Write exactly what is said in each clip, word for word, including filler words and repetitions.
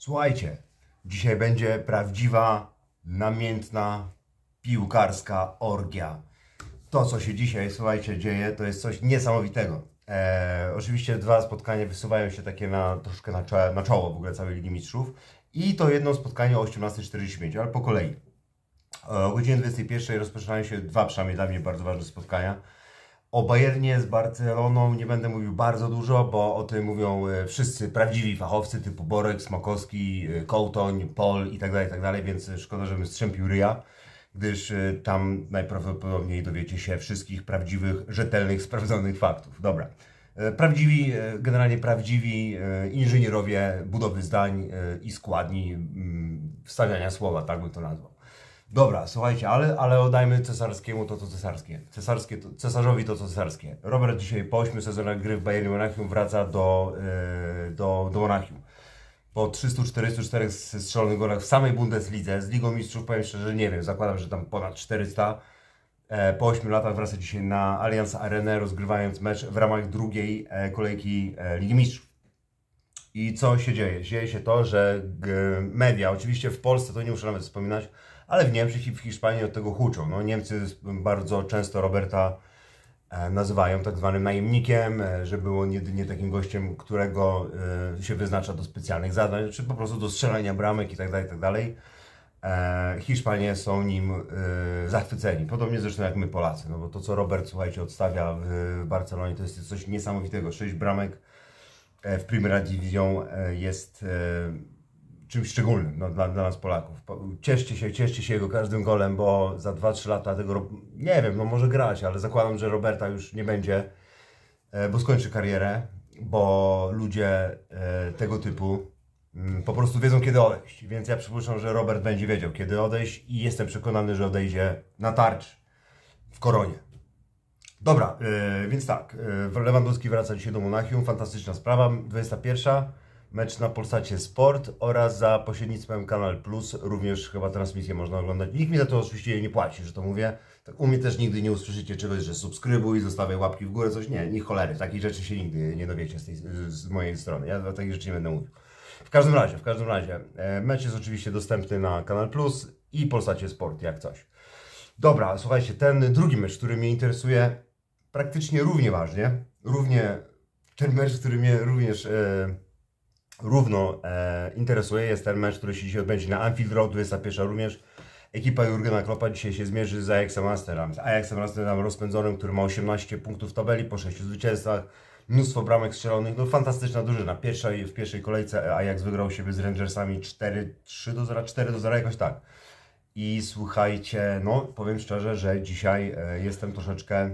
Słuchajcie, dzisiaj będzie prawdziwa, namiętna, piłkarska orgia. To, co się dzisiaj, słuchajcie, dzieje, to jest coś niesamowitego. Eee, oczywiście dwa spotkania wysuwają się takie na, troszkę na, czoło, na czoło w ogóle całej Ligi Mistrzów. I to jedno spotkanie o osiemnastej czterdzieści pięć, ale po kolei. O godzinie dwudziestej pierwszej rozpoczynają się dwa, przynajmniej dla mnie, bardzo ważne spotkania. O Bayernie z Barceloną nie będę mówił bardzo dużo, bo o tym mówią wszyscy prawdziwi fachowcy typu Borek, Smokowski, Kołtoń, Pol i tak dalej, i tak dalej, więc szkoda, żebym strzępił ryja, gdyż tam najprawdopodobniej dowiecie się wszystkich prawdziwych, rzetelnych, sprawdzonych faktów. Dobra. Prawdziwi, generalnie prawdziwi inżynierowie budowy zdań i składni wstawiania słowa, tak bym to nazwał. Dobra, słuchajcie, ale, ale oddajmy cesarskiemu to, co cesarskie. Cesarskie to, cesarzowi to, co cesarskie. Robert dzisiaj po ośmiu sezonach gry w Bayernie Monachium wraca do, yy, do, do Monachium. Po trzystu czterdziestu czterech strzelonych golach w samej Bundeslidze, z Ligą Mistrzów, powiem szczerze, nie wiem, zakładam, że tam ponad czterysta. E, po ośmiu latach wraca dzisiaj na Allianz Arenę, rozgrywając mecz w ramach drugiej e, kolejki e, Ligi Mistrzów. I co się dzieje? Dzieje się to, że media, oczywiście w Polsce to nie muszę nawet wspominać, ale w Niemczech i w Hiszpanii od tego huczą. No, Niemcy bardzo często Roberta e, nazywają tak zwanym najemnikiem, e, że był on jedynie takim gościem, którego e, się wyznacza do specjalnych zadań, czy po prostu do strzelania bramek itd. itd. E, Hiszpanie są nim e, zachwyceni, podobnie zresztą jak my Polacy, no bo to, co Robert, słuchajcie, odstawia w, w Barcelonie, to jest coś niesamowitego. sześć bramek e, w Primera Division e, jest e, czymś szczególnym no, dla, dla nas Polaków. Cieszcie się, cieszcie się jego każdym golem, bo za dwa trzy lata tego, nie wiem, no może grać, ale zakładam, że Roberta już nie będzie, bo skończy karierę, bo ludzie tego typu po prostu wiedzą, kiedy odejść. Więc ja przypuszczam, że Robert będzie wiedział, kiedy odejść i jestem przekonany, że odejdzie na tarczy w koronie. Dobra, więc tak, Lewandowski wraca dzisiaj do Monachium, fantastyczna sprawa, dwudziesta pierwsza. Mecz na Polsacie Sport oraz za pośrednictwem Kanal Plus również chyba transmisję można oglądać. Nikt mi za to oczywiście nie płaci, że to mówię. Tak u mnie też nigdy nie usłyszycie czegoś, że subskrybuj, zostawiaj łapki w górę, coś. Nie, nie cholery. Takich rzeczy się nigdy nie dowiecie z, tej, z mojej strony. Ja o takich rzeczy nie będę mówił. W każdym razie, w każdym razie, mecz jest oczywiście dostępny na Kanal Plus i Polsacie Sport, jak coś. Dobra, słuchajcie, ten drugi mecz, który mnie interesuje praktycznie równie ważnie, równie, ten mecz, który mnie również... E, równo e, interesuje, jest ten mecz, który się dzisiaj odbędzie na Anfield Road, dwudziesta pierwsza również. Ekipa Jurgena Kloppa dzisiaj się zmierzy z Ajaxem Amsterdam. Z Ajaxem Amsterdam rozpędzonym, który ma osiemnaście punktów w tabeli, po sześciu zwycięstwach, mnóstwo bramek strzelonych, no fantastyczna drużyna. Pierwsza, w pierwszej kolejce Ajax wygrał siebie z Rangersami cztery trzy do zera, cztery do zera, jakoś tak. I słuchajcie, no powiem szczerze, że dzisiaj e, jestem troszeczkę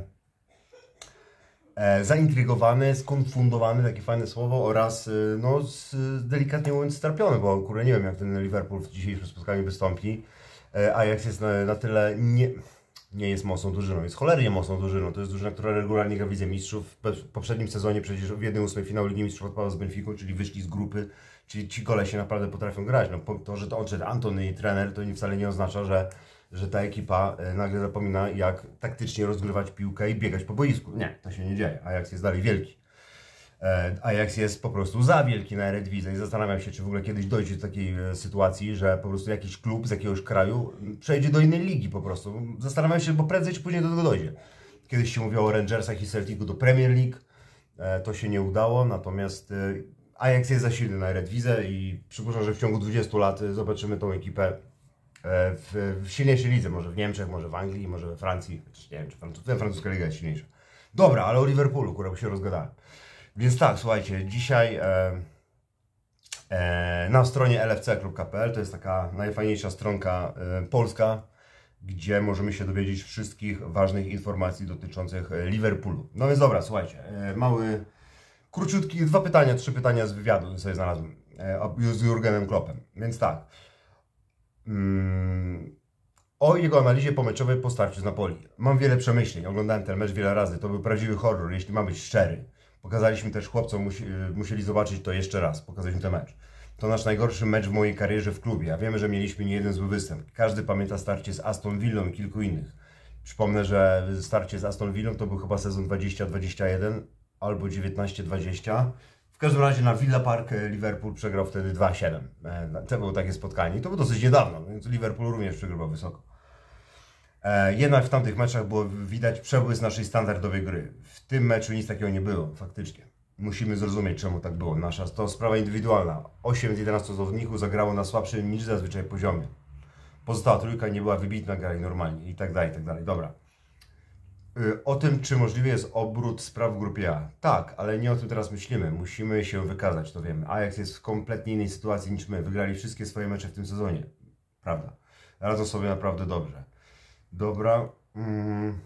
E, zaintrygowany, skonfundowany, takie fajne słowo, oraz no, z, delikatnie mówiąc strapiony, bo kurde, nie wiem, jak ten Liverpool w dzisiejszym spotkaniu wystąpi. E, Ajax jest na, na tyle, nie, nie jest mocną drużyną, jest cholernie mocną drużyną. To jest drużyna, która regularnie gra w Lidze Mistrzów. W poprzednim sezonie przecież w jednej ósmej finału Ligi Mistrzów odpadł z Benficą, czyli wyszli z grupy, czyli ci kolesie naprawdę potrafią grać. No, to, że to odszedł Antony i trener, to wcale nie oznacza, że że ta ekipa nagle zapomina, jak taktycznie rozgrywać piłkę i biegać po boisku. Nie, to się nie dzieje. Ajax jest dalej wielki. Ajax jest po prostu za wielki na Eredivisie i zastanawiam się, czy w ogóle kiedyś dojdzie do takiej sytuacji, że po prostu jakiś klub z jakiegoś kraju przejdzie do innej ligi po prostu. Zastanawiam się, bo prędzej czy później do tego dojdzie. Kiedyś się mówiło o Rangersach i Celticu do Premier League. To się nie udało, natomiast Ajax jest za silny na Eredivisie i przypuszczam, że w ciągu dwudziestu lat zobaczymy tą ekipę W, w silniejszej lidze, może w Niemczech, może w Anglii, może we Francji, nie wiem, czy francuska, francuska liga jest silniejsza. Dobra, ale o Liverpoolu, kurwa, się rozgadałem. Więc tak, słuchajcie, dzisiaj e, e, na stronie l f c kropka p l, to jest taka najfajniejsza stronka e, polska, gdzie możemy się dowiedzieć wszystkich ważnych informacji dotyczących Liverpoolu. No więc dobra, słuchajcie, e, mały, króciutki, dwa pytania, trzy pytania z wywiadu sobie znalazłem e, z Jurgenem Kloppem, więc tak. Hmm. O jego analizie pomeczowej po starciu z Napoli. Mam wiele przemyśleń, oglądałem ten mecz wiele razy, to był prawdziwy horror, jeśli mam być szczery. Pokazaliśmy też chłopcom, musi, musieli zobaczyć to jeszcze raz, pokazaliśmy ten mecz. To nasz najgorszy mecz w mojej karierze w klubie, a wiemy, że mieliśmy nie jeden zły występ. Każdy pamięta starcie z Aston Villą i kilku innych. Przypomnę, że starcie z Aston Villą to był chyba sezon dwadzieścia dwadzieścia jeden albo dziewiętnaście dwadzieścia. W każdym razie na Villa Park Liverpool przegrał wtedy dwa siedem. To było takie spotkanie i to było dosyć niedawno, więc Liverpool również przegrywał wysoko. Jednak w tamtych meczach było widać przebłysk naszej standardowej gry. W tym meczu nic takiego nie było, faktycznie. Musimy zrozumieć, czemu tak było. Nasza to sprawa indywidualna. osiem z jedenastu zawodników zagrało na słabszym niż zazwyczaj poziomie. Pozostała trójka nie była wybitna, grali normalnie i tak dalej, i tak dalej. Dobra. O tym, czy możliwy jest obrót spraw w grupie A. Tak, ale nie o tym teraz myślimy. Musimy się wykazać, to wiemy. Ajax jest w kompletnie innej sytuacji niż my. Wygrali wszystkie swoje mecze w tym sezonie. Prawda. Radzą sobie naprawdę dobrze. Dobra. Mm.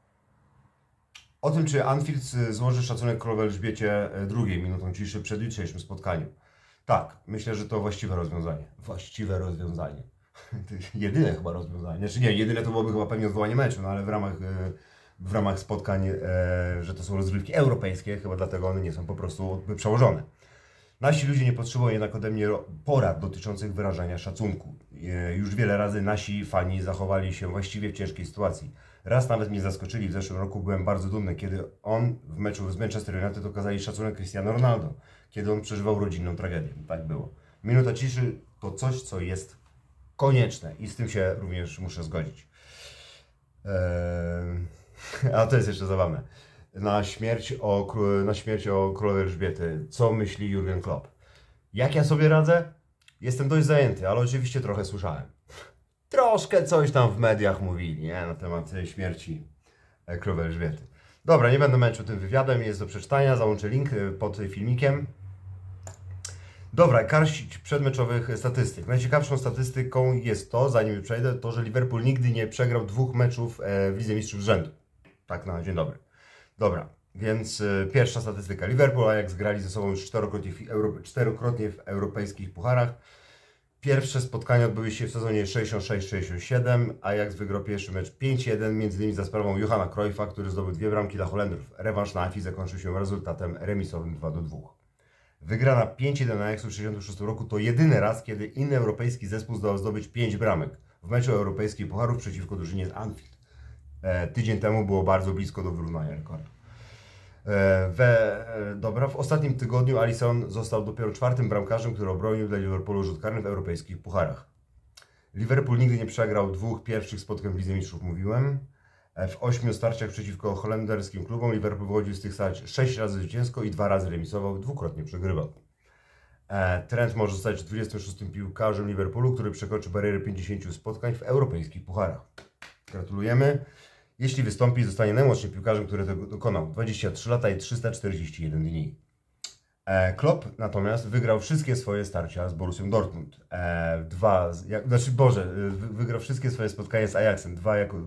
O tym, czy Anfield złoży szacunek Królowej Elżbiecie drugiej minutą ciszy przed jutrzejszym spotkaniu. Tak, myślę, że to właściwe rozwiązanie. Właściwe rozwiązanie. Jedyne chyba rozwiązanie. Znaczy nie, jedyne to byłoby chyba pewnie odwołanie meczu, no ale w ramach, w ramach spotkań, e, że to są rozgrywki europejskie, chyba dlatego one nie są po prostu przełożone. Nasi ludzie nie potrzebują jednak ode mnie porad dotyczących wyrażania szacunku. E, już wiele razy nasi fani zachowali się właściwie w ciężkiej sytuacji. Raz nawet mnie zaskoczyli, w zeszłym roku byłem bardzo dumny, kiedy on w meczu z Manchester United okazali szacunek Cristiano Ronaldo, kiedy on przeżywał rodzinną tragedię. Tak było. Minuta ciszy to coś, co jest konieczne i z tym się również muszę zgodzić. Eee, a to jest jeszcze zabawne. Na śmierć o, na śmierć o królowej Elżbiety. Co myśli Jurgen Klopp? Jak ja sobie radzę? Jestem dość zajęty, ale oczywiście trochę słyszałem. Troszkę coś tam w mediach mówili, nie? Na temat śmierci królowej Elżbiety. Dobra, nie będę męczył tym wywiadem, jest do przeczytania, załączę link pod filmikiem. Dobra, garść przedmeczowych statystyk. Najciekawszą statystyką jest to, zanim przejdę, to, że Liverpool nigdy nie przegrał dwóch meczów w Lidze Mistrzów z rzędu. Tak na dzień dobry. Dobra, więc pierwsza statystyka. Liverpool, Ajax grali ze sobą już czterokrotnie w, Euro, czterokrotnie w europejskich pucharach. Pierwsze spotkania odbyły się w sezonie sześćdziesiąt sześć sześćdziesiąt siedem. Ajax wygrał pierwszy mecz pięć jeden, między innymi za sprawą Johana Cruyffa, który zdobył dwie bramki dla Holendrów. Rewanż na Anfield zakończył się rezultatem remisowym dwa do dwóch. Wygrana pięć jeden na Ajaxu w tysiąc dziewięćset sześćdziesiątym roku to jedyny raz, kiedy inny europejski zespół zdołał zdobyć pięć bramek w meczu europejskich pucharów przeciwko drużynie z Anfield. E, tydzień temu było bardzo blisko do wyrównania rekordu. E, we, e, dobra, w ostatnim tygodniu Alisson został dopiero czwartym bramkarzem, który obronił dla Liverpoolu rzut karny w europejskich pucharach. Liverpool nigdy nie przegrał dwóch pierwszych spotkań w Lidze Mistrzów, mówiłem. W ośmiu starciach przeciwko holenderskim klubom Liverpool wychodził z tych starć sześć razy zwycięsko i dwa razy remisował, dwukrotnie przegrywał. Trent może zostać dwudziestym szóstym piłkarzem Liverpoolu, który przekroczy barierę pięćdziesięciu spotkań w europejskich pucharach. Gratulujemy. Jeśli wystąpi, zostanie najmłodszym piłkarzem, który tego dokonał. dwadzieścia trzy lata i trzysta czterdzieści jeden dni. Klopp natomiast wygrał wszystkie swoje starcia z Borussią Dortmund. Dwa, jak, znaczy Boże, wygrał wszystkie swoje spotkania z Ajaxem. Dwa jako...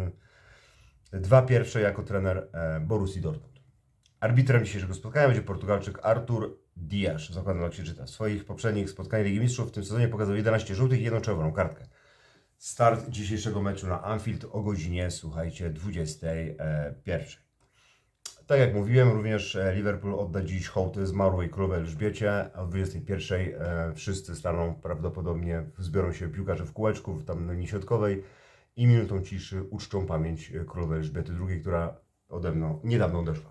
Dwa pierwsze jako trener e, Borussii Dortmund. Arbitrem dzisiejszego spotkania będzie Portugalczyk Artur Dias. Zakładam, jak się czyta. W swoich poprzednich spotkaniach Ligi Mistrzów w tym sezonie pokazał jedenaście żółtych i jedną czerwoną kartkę. Start dzisiejszego meczu na Anfield o godzinie, słuchajcie, dwudziestej pierwszej. Tak jak mówiłem, również Liverpool odda dziś hołdy zmarłej królowej Elżbiecie. O dwudziestej pierwszej e, wszyscy staną prawdopodobnie, zbiorą się piłkarze w kółeczku, w tam linii środkowej. I minutą ciszy uczczą pamięć królowej Elżbiety drugiej, która ode mną niedawno odeszła.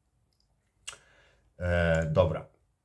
E, dobra.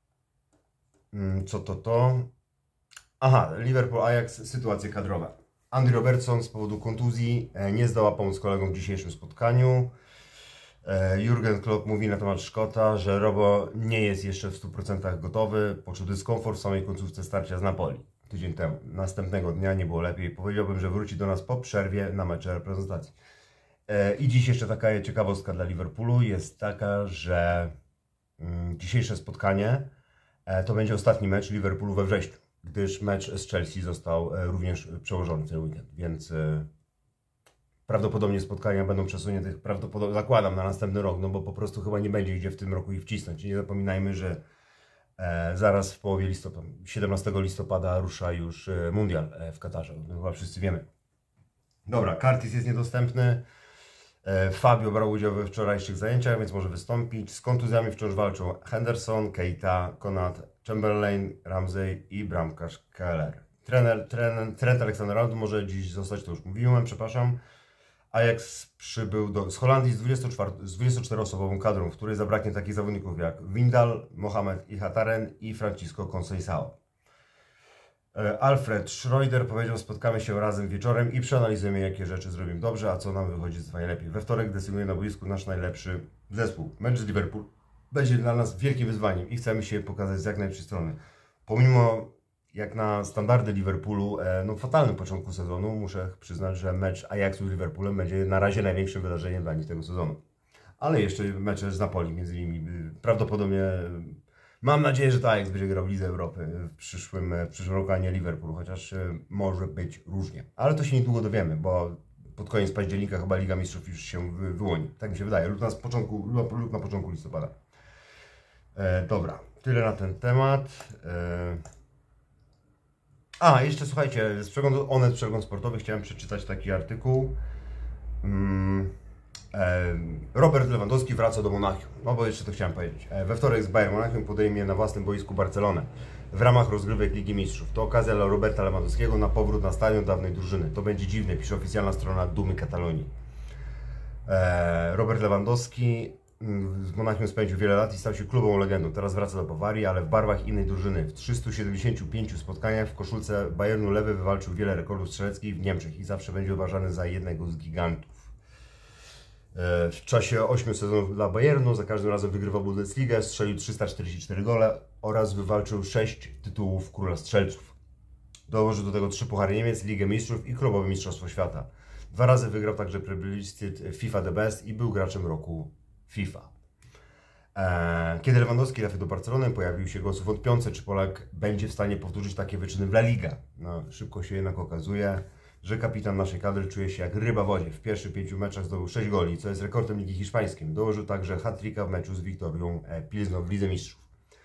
Co to to? Aha, Liverpool-Ajax, sytuacje kadrowe. Andy Robertson z powodu kontuzji nie zdoła pomóc kolegom w dzisiejszym spotkaniu. E, Jurgen Klopp mówi na temat Szkota, że Robo nie jest jeszcze w stu procentach gotowy. Poczuł dyskomfort w samej końcówce starcia z Napoli. Tydzień temu. Następnego dnia nie było lepiej. Powiedziałbym, że wróci do nas po przerwie na mecze reprezentacji. E, I dziś jeszcze taka ciekawostka dla Liverpoolu jest taka, że mm, dzisiejsze spotkanie e, to będzie ostatni mecz Liverpoolu we wrześniu, gdyż mecz z Chelsea został e, również przełożony w ten weekend, więc e, prawdopodobnie spotkania będą przesunięte, prawdopodobnie zakładam na następny rok, no bo po prostu chyba nie będzie gdzie w tym roku ich wcisnąć. Nie zapominajmy, że E, zaraz w połowie listopada, siedemnastego listopada rusza już e, mundial e, w Katarze, no, chyba wszyscy wiemy. Dobra, Curtis jest niedostępny, e, Fabio brał udział we wczorajszych zajęciach, więc może wystąpić. Z kontuzjami wciąż walczą Henderson, Keita, Konat, Chamberlain, Ramsey i bramkarz Keller. Trener, trener, Trent Alexander-Arnold może dziś zostać, to już mówiłem, przepraszam, Ajax przybył do, z Holandii z dwudziestoczteroosobową kadrą, w której zabraknie takich zawodników jak Windal, Mohamed Ihataren i Francisco Conceição. Alfred Schroeder powiedział: spotkamy się razem wieczorem i przeanalizujemy, jakie rzeczy zrobimy dobrze, a co nam wychodzi z najlepiej. We wtorek decyduje na boisku nasz najlepszy zespół. Mecz z Liverpool będzie dla nas wielkim wyzwaniem i chcemy się pokazać z jak najlepszej strony. Pomimo jak na standardy Liverpoolu, no fatalnym początku sezonu, muszę przyznać, że mecz Ajaxu z Liverpoolem będzie na razie największym wydarzeniem dla nich tego sezonu. Ale jeszcze mecze z Napoli między innymi. Prawdopodobnie mam nadzieję, że to Ajax będzie grał w Lidze Europy w przyszłym, w przyszłym roku, a nie Liverpool, chociaż może być różnie. Ale to się niedługo dowiemy, bo pod koniec października chyba Liga Mistrzów już się wy, wyłoni. Tak mi się wydaje, lub na początku, lub, lub na początku listopada. E, dobra, tyle na ten temat. E... A, jeszcze słuchajcie, z przeglądu Onet Przegląd Sportowy chciałem przeczytać taki artykuł. Hmm. Robert Lewandowski wraca do Monachium. No bo jeszcze to chciałem powiedzieć. We wtorek z Bayern Monachium podejmie na własnym boisku Barcelonę w ramach rozgrywek Ligi Mistrzów. To okazja dla Roberta Lewandowskiego na powrót na stadion dawnej drużyny. To będzie dziwne, pisze oficjalna strona Dumy Katalonii. Robert Lewandowski z Monachium spędził wiele lat i stał się klubową legendą. Teraz wraca do Bawarii, ale w barwach innej drużyny. W trzystu siedemdziesięciu pięciu spotkaniach w koszulce Bayernu Lewy wywalczył wiele rekordów strzeleckich w Niemczech i zawsze będzie uważany za jednego z gigantów. W czasie ośmiu sezonów dla Bayernu za każdym razem wygrywał Bundesligę, strzelił trzysta czterdzieści cztery gole oraz wywalczył sześć tytułów Króla Strzelców. Dołożył do tego trzy puchary Niemiec, Ligę Mistrzów i klubowe Mistrzostwo Świata. Dwa razy wygrał także plebiscyt FIFA The Best i był graczem roku FIFA. Kiedy Lewandowski trafił do Barcelony, pojawił się głos wątpiący, czy Polak będzie w stanie powtórzyć takie wyczyny w La Liga. No, szybko się jednak okazuje, że kapitan naszej kadry czuje się jak ryba w wodzie. W pierwszych pięciu meczach zdobył sześć goli, co jest rekordem Ligi Hiszpańskiej. Dołożył także hat-tricka w meczu z Wiktorią Pilzno w Lidze Mistrzów.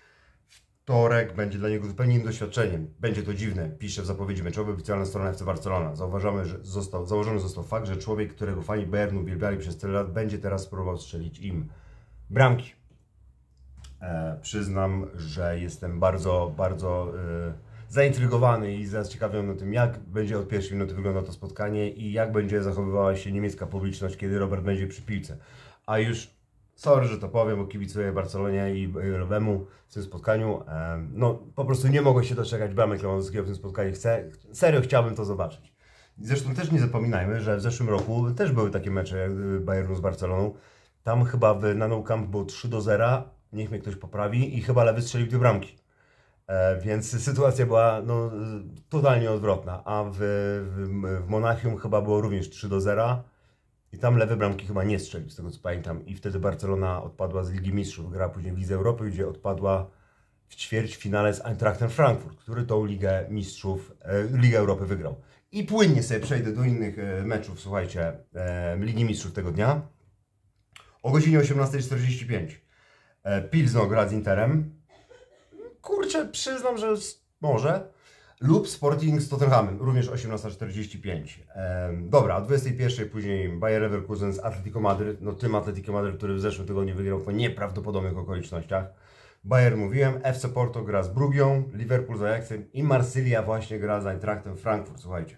Wtorek będzie dla niego zupełnie innym doświadczeniem. Będzie to dziwne, pisze w zapowiedzi meczowej oficjalna strona F C Barcelona. Zauważamy, że został, założony został fakt, że człowiek, którego fani Bayernu uwielbiali przez tyle lat, będzie teraz próbował strzelić im bramki. E, przyznam, że jestem bardzo, bardzo e, zaintrygowany i zaciekawiony tym, jak będzie od pierwszej minuty wyglądało to spotkanie i jak będzie zachowywała się niemiecka publiczność, kiedy Robert będzie przy piłce. A już, sorry, że to powiem, bo kibicuję Barcelonie i Lewemu w tym spotkaniu. E, no, po prostu nie mogę się doczekać bramek Lewandowskiego w tym spotkaniu. Chcę, serio chciałbym to zobaczyć. Zresztą też nie zapominajmy, że w zeszłym roku też były takie mecze jak Bayernu z Barceloną. Tam chyba w, na Nou Camp było trzy do zera, niech mnie ktoś poprawi, i chyba Lewy strzelił dwie bramki. E, więc sytuacja była no, totalnie odwrotna, a w, w, w Monachium chyba było również trzy do zera i tam Lewy bramki chyba nie strzelił, z tego co pamiętam. I wtedy Barcelona odpadła z Ligi Mistrzów, grała później w Lidze Europy, gdzie odpadła w ćwierćfinale z Eintrachtem Frankfurt, który tą Ligę Mistrzów, e, Ligę Europy wygrał. I płynnie sobie przejdę do innych e, meczów, słuchajcie, e, Ligi Mistrzów tego dnia. O godzinie osiemnastej czterdzieści pięć e, Pilzno gra z Interem. Kurczę, przyznam, że może. Lub Sporting z Tottenhamem, również osiemnasta czterdzieści pięć. Ehm, dobra, o dwudziestej pierwszej później Bayer Leverkusen z Atletico Madryt. No tym Atletico Madryt, który w zeszłym tygodniu wygrał po nieprawdopodobnych okolicznościach. Bayern mówiłem, F C Porto gra z Brugią, Liverpool z Ajaxem i Marsylia właśnie gra z Eintrachtem Frankfurt, słuchajcie.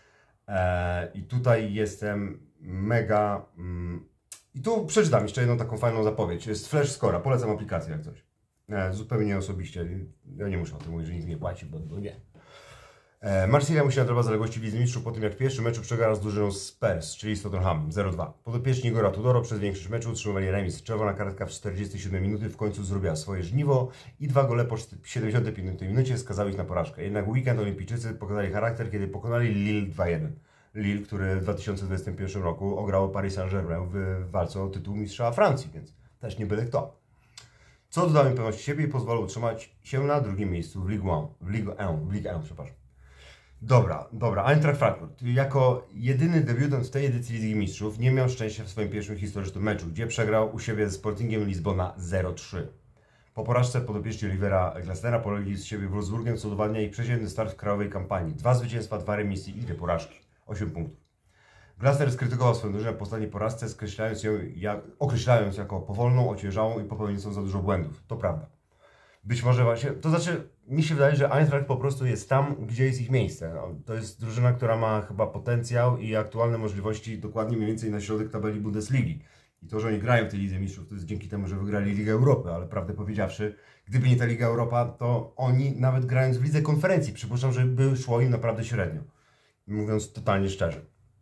Ehm, I tutaj jestem mega... Mm, I tu przeczytam jeszcze jedną taką fajną zapowiedź. Jest Flash Score'a, polecam aplikację jak coś. E, zupełnie osobiście. Ja nie muszę o tym mówić, że nikt nie płaci, bo, bo nie. E, Marsylia musi nadrobić zaległości w Lidze Mistrzów po tym, jak w pierwszym meczu przegrała z drużyną Spurs, czyli z Tottenhamem zero dwa. Podopieczni Igora Tudoro przez większość meczu utrzymywali remis. Czerwona kartka w czterdziestej siódmej minuty w końcu zrobiła swoje żniwo i dwa gole po siedemdziesiątej piątej minucie skazały ich na porażkę. Jednak weekend Olimpijczycy pokazali charakter, kiedy pokonali Lille dwa jeden. Lille, który w dwa tysiące dwudziestym pierwszym roku ograło Paris Saint-Germain w walce o tytuł mistrza Francji, więc też nie byle kto. Co doda mi pewności siebie i pozwala utrzymać się na drugim miejscu w Ligue jeden, w Ligue jeden, w Ligue jeden, przepraszam. Dobra, dobra, Eintracht Frankfurt. Jako jedyny debiutant w tej edycji Ligi Mistrzów nie miał szczęścia w swoim pierwszym historycznym meczu, gdzie przegrał u siebie ze Sportingiem Lizbona zero trzy. Po porażce podopieczni Olivera Glasnera polegli z siebie Wolfsburgiem, co udowadnia ich przeciętny start w krajowej kampanii. Dwa zwycięstwa, dwa remisy i dwie porażki. osiem punktów. Glasner skrytykował swoją drużynę po ostatniej porażce, skreślając ją jak, określając jako powolną, ociężałą i popełniającą za dużo błędów. To prawda. Być może właśnie, to znaczy, mi się wydaje, że Eintracht po prostu jest tam, gdzie jest ich miejsce. No, to jest drużyna, która ma chyba potencjał i aktualne możliwości dokładnie mniej więcej na środek tabeli Bundesligi. I to, że oni grają w tej Lidze Mistrzów, to jest dzięki temu, że wygrali Ligę Europy, ale prawdę powiedziawszy, gdyby nie ta Liga Europa, to oni nawet grając w Lidze Konferencji, przypuszczam, że by szło im naprawdę średnio. Mówiąc totalnie szczerze.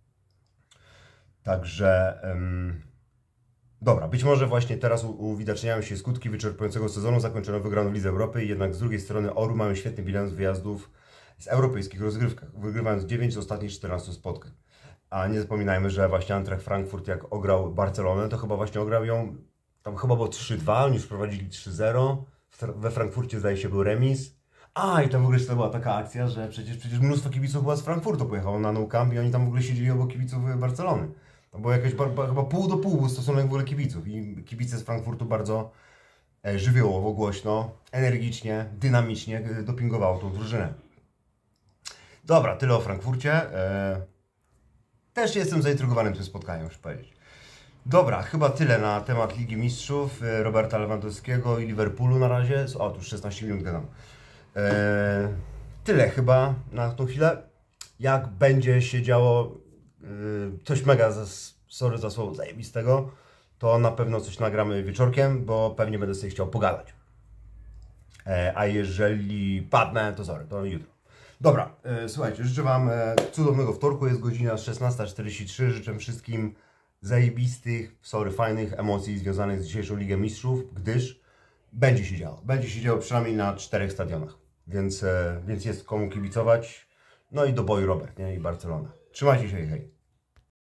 Także... Um... Dobra, być może właśnie teraz uwidaczniają się skutki wyczerpującego sezonu zakończonego wygraną w Lidze Europy, jednak z drugiej strony Oru mają świetny bilans wyjazdów z europejskich rozgrywkach, wygrywając dziewięć z ostatnich czternastu spotkań. A nie zapominajmy, że właśnie Eintracht Frankfurt jak ograł Barcelonę, to chyba właśnie ograł ją, tam chyba było trzy dwa, oni już prowadzili trzy zero, we Frankfurcie zdaje się był remis. A i tam w ogóle to była taka akcja, że przecież, przecież mnóstwo kibiców była z Frankfurtu pojechało na Nou Camp i oni tam w ogóle siedzieli obok kibiców Barcelony. To było jakieś chyba pół do pół stosunek w ogóle kibiców i kibice z Frankfurtu bardzo e, żywiołowo, głośno, energicznie, dynamicznie dopingowało tą drużynę. Dobra, tyle o Frankfurcie. E, też jestem zaintrygowany tym spotkaniem, muszę powiedzieć. Dobra, chyba tyle na temat Ligi Mistrzów, e, Roberta Lewandowskiego i Liverpoolu na razie. O, tu już szesnaście minut gadam. E, tyle chyba na tą chwilę. Jak będzie się działo coś mega, sorry za słowo, zajebistego, to na pewno coś nagramy wieczorkiem, bo pewnie będę sobie chciał pogadać. E, a jeżeli padnę, to sorry, to jutro. Dobra, e, słuchajcie, życzę Wam e, cudownego wtorku, jest godzina szesnasta czterdzieści trzy, życzę wszystkim zajebistych, sorry, fajnych emocji związanych z dzisiejszą Ligą Mistrzów, gdyż będzie się działo, będzie się działo przynajmniej na czterech stadionach, więc, e, więc jest komu kibicować, no i do boju Robert, nie, i Barcelona. Trzymajcie się, hej.